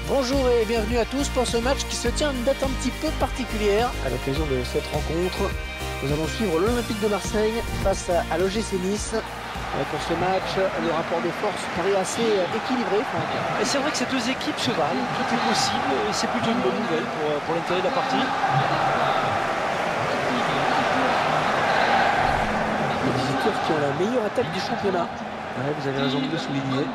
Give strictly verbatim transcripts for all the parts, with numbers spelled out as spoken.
Bonjour et bienvenue à tous pour ce match qui se tient à une date un petit peu particulière. À l'occasion de cette rencontre, nous allons suivre l'Olympique de Marseille face à l'O G C Nice. Pour ce match, le rapport de force paraît assez équilibré. Et c'est vrai que ces deux équipes se valent, tout est possible et c'est plutôt une bonne nouvelle pour, pour l'intérêt de la partie. Les visiteurs qui ont la meilleure attaque du championnat. Ouais, vous avez raison de le souligner.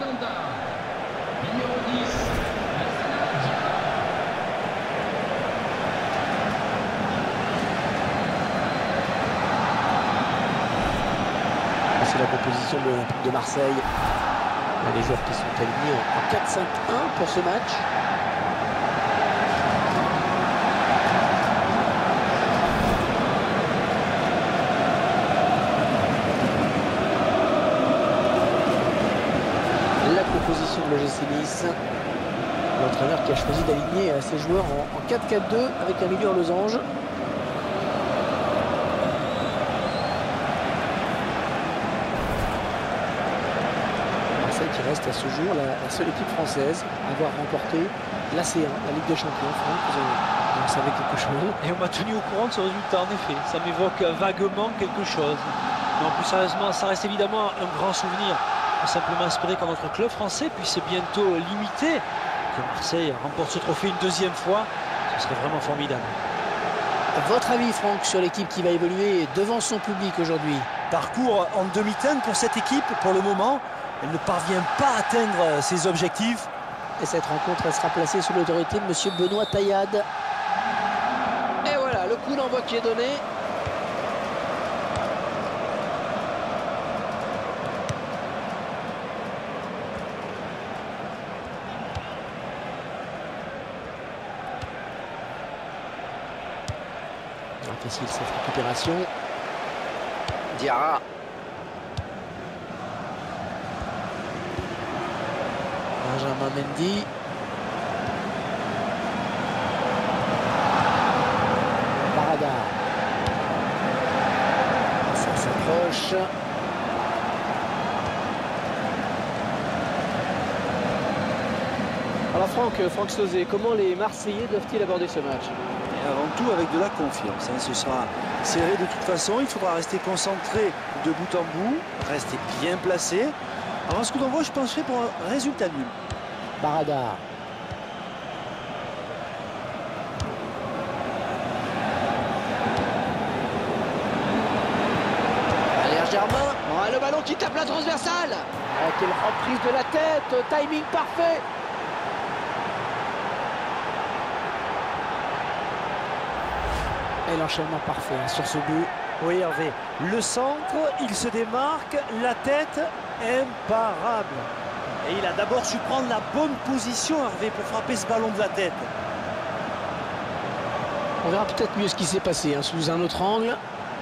C'est la composition de l'Olympique de Marseille. Il y a les joueurs qui sont alignés en quatre cinq un pour ce match. La composition de l'O G C Nice. L'entraîneur qui a choisi d'aligner ses joueurs en quatre quatre deux avec un milieu en losange. Qui reste à ce jour la, la seule équipe française à avoir remporté la C un, la Ligue des Champions. Franck, vous, vous en savez quelque chose? Et on m'a tenu au courant de ce résultat, en effet. Ça m'évoque vaguement quelque chose. Mais en plus, sérieusement, ça reste évidemment un grand souvenir. On peut simplement espérer que notre club français puisse bientôt limiter que Marseille remporte ce trophée une deuxième fois. Ce serait vraiment formidable. Votre avis, Franck, sur l'équipe qui va évoluer devant son public aujourd'hui? Parcours en demi-teinte pour cette équipe pour le moment. Elle ne parvient pas à atteindre ses objectifs. Et cette rencontre, elle sera placée sous l'autorité de M. Benoît Taillade. Et voilà, le coup d'envoi qui est donné. Difficile cette récupération. Diarra. Benjamin Mendy. Barada. Ça s'approche. Alors Franck, Franck Sauzet, comment les Marseillais doivent-ils aborder ce match? Et avant tout avec de la confiance. Hein. Ce sera serré de toute façon. Il faudra rester concentré de bout en bout. Rester bien placé. Alors ce coup d'envoi, je penserais pour un résultat nul. Barada. Allez, Germain. Oh, le ballon qui tape la transversale. Oh, quelle reprise de la tête. Timing parfait. Et l'enchaînement parfait hein, sur ce but. Oui, Hervé. Le centre, il se démarque. La tête, imparable. Et il a d'abord su prendre la bonne position, Hervé, pour frapper ce ballon de la tête. On verra peut-être mieux ce qui s'est passé hein, sous un autre angle.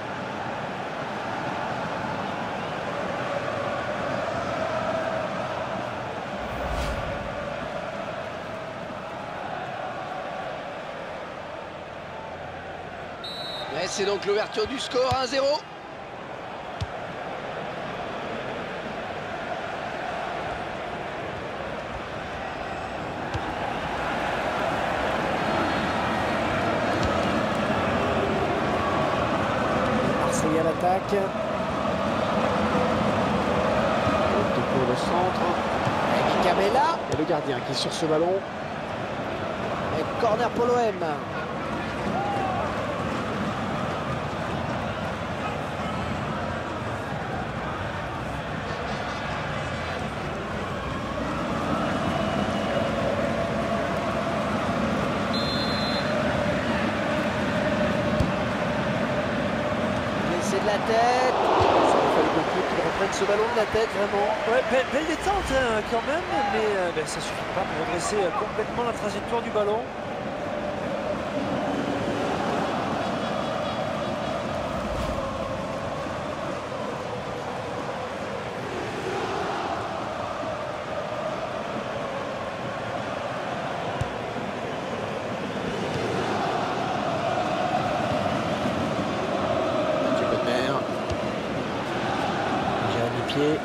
Et c'est donc l'ouverture du score, un zéro. Marseille à l'attaque. Pour le centre. Et Camella. Et le gardien qui est sur ce ballon. Et corner pour l'O M. C'est de la tête. Ça a fallu beaucoup qu'il reprenne ce ballon de la tête, vraiment. Ouais, belle, belle détente hein, quand même, mais euh, ben, ça ne suffit pas pour redresser euh, complètement la trajectoire du ballon. Pied.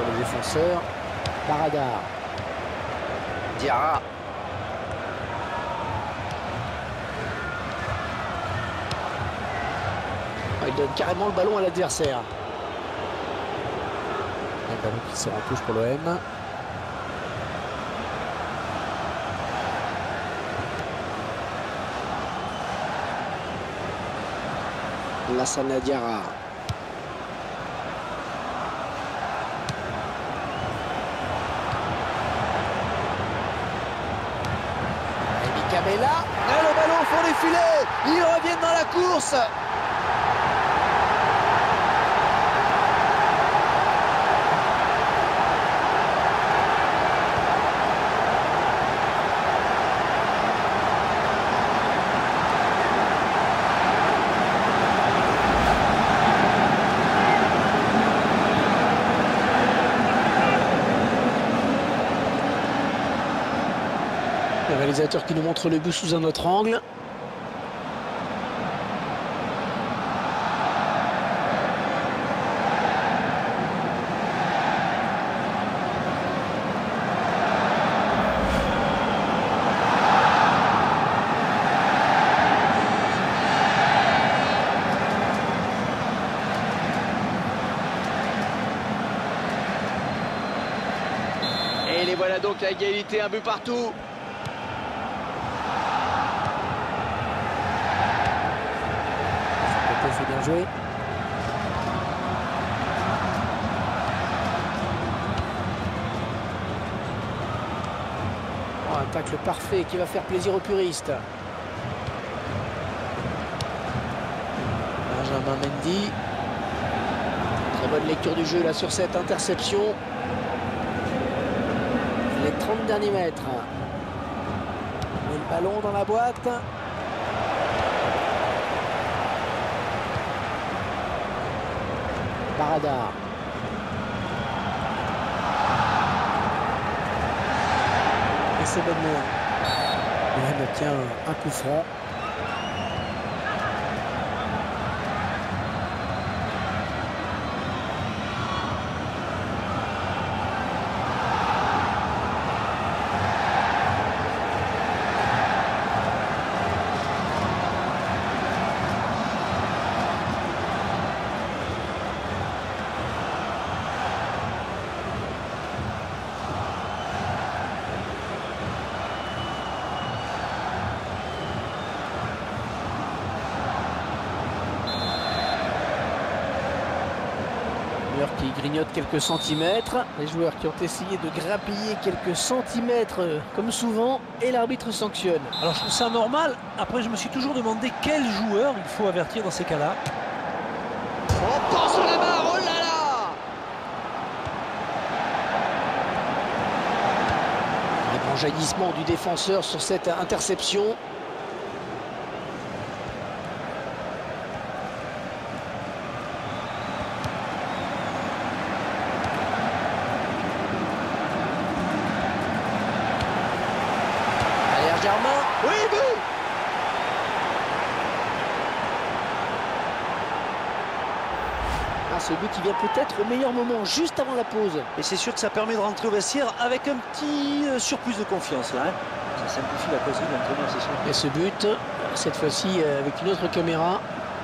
sur les défenseurs. Paradar. Diarra. Il donne carrément le ballon à l'adversaire. Un ballon qui sort en touche pour l'O M. Lassana Diarra. Et Camella. Et le ballon au fond des filets. Ils reviennent dans la course. Le réalisateur qui nous montre le but sous un autre angle. Et les voilà donc à égalité, un but partout. C'est bien joué. Oh, un tacle parfait qui va faire plaisir aux puristes. Benjamin Mendy. Très bonne lecture du jeu là sur cette interception. Les trente derniers mètres. Et le ballon dans la boîte. Paradar. Et c'est bonne main. Il obtient un coup franc. Qui grignote quelques centimètres, les joueurs qui ont essayé de grappiller quelques centimètres comme souvent et l'arbitre sanctionne. Alors je trouve ça normal, après je me suis toujours demandé quel joueur il faut avertir dans ces cas-là. On pense sur la barre, oh là là! Un grand jaillissement du défenseur sur cette interception. Germain. Oui, but! Ah, ce but qui vient peut-être au meilleur moment, juste avant la pause. Et c'est sûr que ça permet de rentrer au vestiaire avec un petit euh, surplus de confiance là. Hein. Ça simplifie la cause de l'entraîneur, c'est sûr. Et ce but, cette fois-ci avec une autre caméra.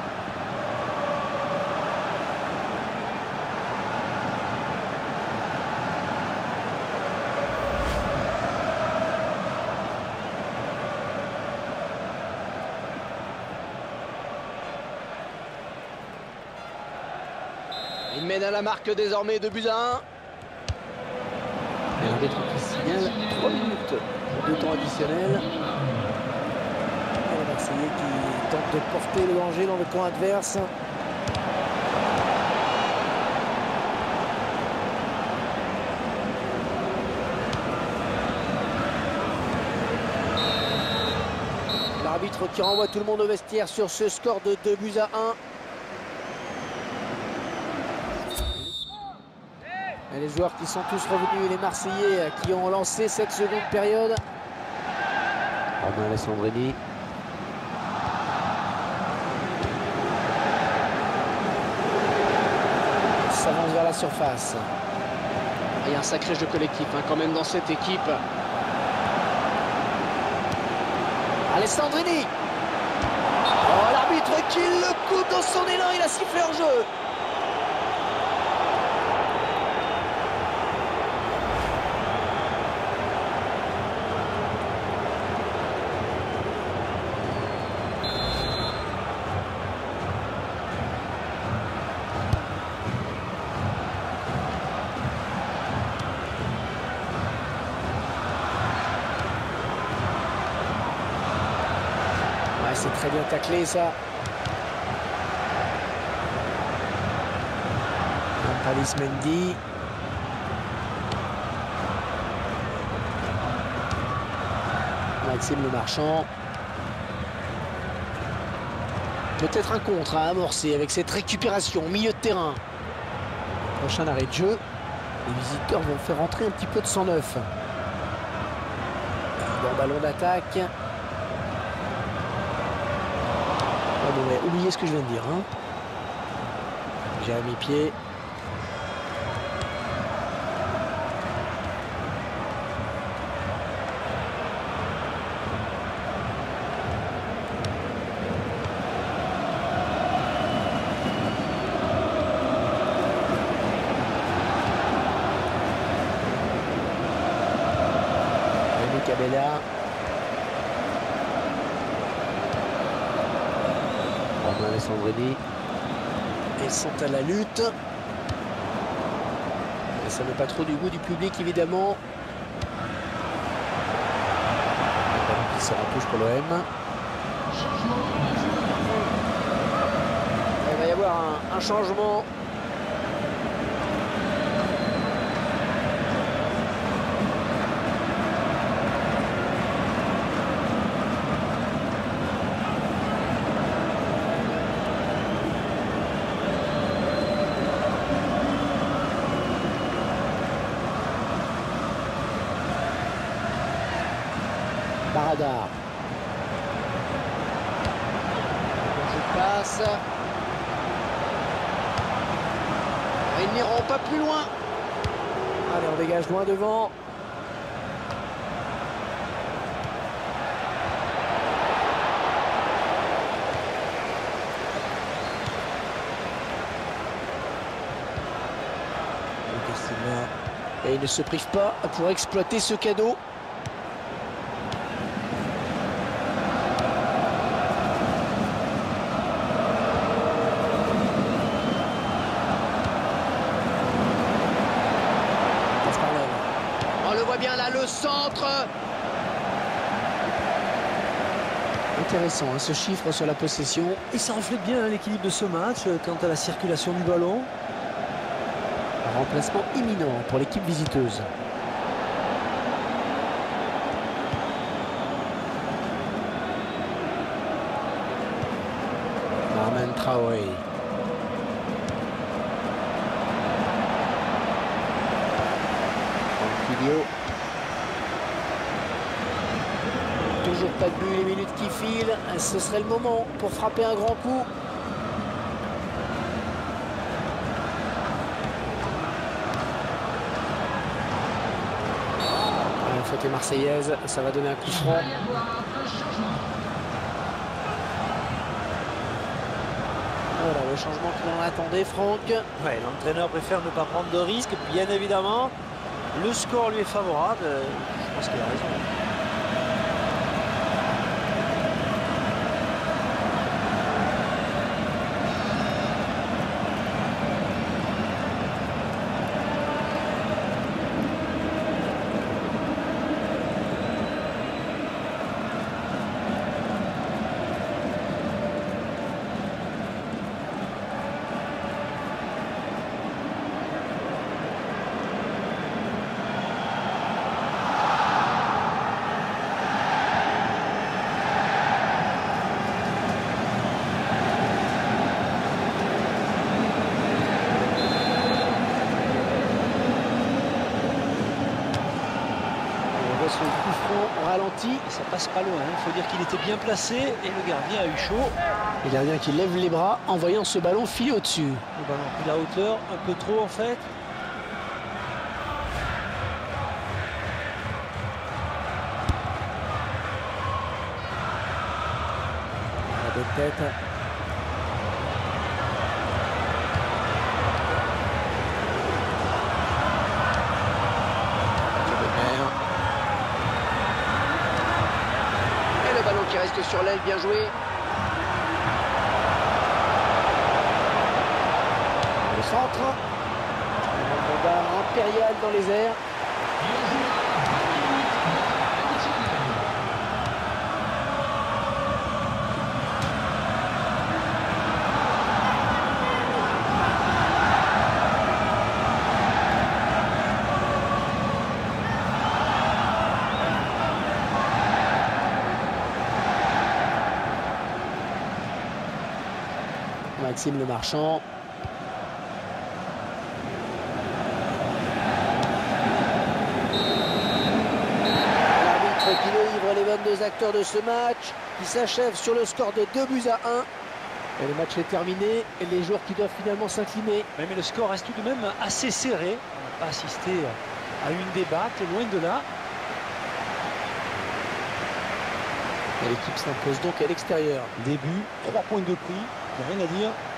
Il mène à la marque désormais de buts à un. Et l'arbitre qui signale trois minutes de temps additionnel. Et le Marseillais qui tente de porter le danger dans le camp adverse. L'arbitre qui renvoie tout le monde au vestiaire sur ce score de deux buts à un. Et les joueurs qui sont tous revenus, les Marseillais qui ont lancé cette seconde période. Romain Alessandrini. S'avance vers la surface. Il y a un sacré jeu collectif hein, quand même dans cette équipe. Alessandrini. Oh, l'arbitre qui le coupe dans son élan, il a sifflé hors jeu. C'est très bien taclé ça. Nampalys Mendy. Maxime Le Marchand. Peut-être un contre à amorcer avec cette récupération au milieu de terrain. Prochain arrêt de jeu. Les visiteurs vont faire entrer un petit peu de sang neuf. Bon ballon d'attaque. On aurait oublié ce que je viens de dire. Hein. Jérémy Pied. Rémi Cabella. Alessandrini. Ils sont à la lutte. Et ça n'est pas trop du goût du public évidemment. Qui sera touche pour l'O M. Il va y avoir un, un changement. Baradar. Je passe. Ils n'iront pas plus loin. Allez, on dégage loin devant. Et il ne se prive pas pour exploiter ce cadeau. On le voit bien là, le centre. Intéressant hein, ce chiffre sur la possession. Et ça reflète bien hein, l'équilibre de ce match euh, quant à la circulation du ballon. Un remplacement imminent pour l'équipe visiteuse. Armand Traoré. Anquilio. Toujours pas de but, les minutes qui filent. Ce serait le moment pour frapper un grand coup. La faute est marseillaise, ça va donner un coup franc. Voilà le changement que l'on attendait, Franck. Ouais, l'entraîneur préfère ne pas prendre de risques, bien évidemment. Le score lui est favorable. Je pense qu'il a raison. Son coup franc au ralenti. Ça passe pas loin, il hein. faut dire qu'il était bien placé et le gardien a eu chaud. Le gardien qui lève les bras en voyant ce ballon filer au-dessus. Le ballon a pris la hauteur, un peu trop en fait. Bonne tête. Et le ballon qui reste sur l'aile, bien joué. Le centre. Un combat impérial dans les airs. Maxime Le Marchand. L'arbitre qui délivre les vingt-deux acteurs de ce match, qui s'achève sur le score de deux buts à un. Et le match est terminé, et les joueurs qui doivent finalement s'incliner. Mais, mais le score reste tout de même assez serré. On n'a pas assisté à une débatte, loin de là. Et l'équipe s'impose donc à l'extérieur. Début, trois points de prix, il n'y a rien à dire.